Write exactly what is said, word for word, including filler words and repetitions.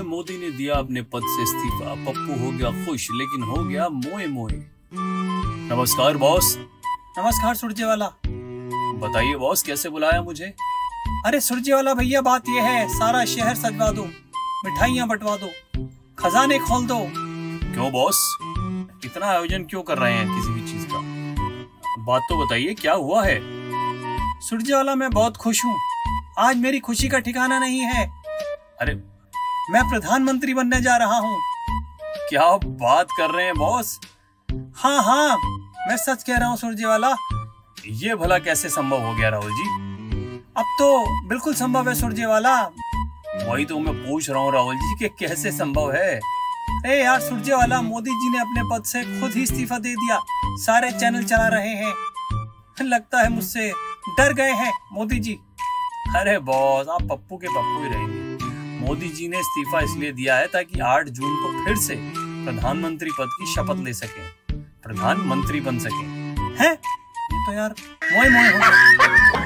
मोदी ने दिया अपने पद से इस्तीफा, पप्पू हो गया खुश लेकिन हो गया मोए मोए। नमस्कार बॉस। नमस्कार सुरजेवाला। बताइए बॉस, कैसे बुलाया मुझे? अरे सुरजेवाला भैया, बात यह है, सारा शहर सजवा दो, मिठाइयाँ बंटवा दो, खजाने खोल दो। क्यों बॉस, इतना आयोजन क्यों कर रहे हैं किसी भी चीज का? बात तो बताइए, क्या हुआ है? सुरजेवाला, मैं बहुत खुश हूँ। आज मेरी खुशी का ठिकाना नहीं है। अरे, मैं प्रधानमंत्री बनने जा रहा हूँ। क्या बात कर रहे हैं बॉस? हाँ हाँ, मैं सच कह रहा हूँ सुरजेवाला। ये भला कैसे संभव हो गया राहुल जी? अब तो बिल्कुल संभव है सुरजेवाला। वही तो मैं पूछ रहा हूँ राहुल जी कि कैसे संभव है? ए यार सुरजेवाला, मोदी जी ने अपने पद से खुद ही इस्तीफा दे दिया। सारे चैनल चला रहे हैं। लगता है मुझसे डर गए हैं मोदी जी। अरे बॉस, आप पप्पू के पप्पू ही रहेंगे। मोदी जी ने इस्तीफा इसलिए दिया है ताकि आठ जून को फिर से प्रधानमंत्री पद की शपथ ले सके, प्रधानमंत्री बन सके। हैं? ये तो यार मोए मोए हो गया।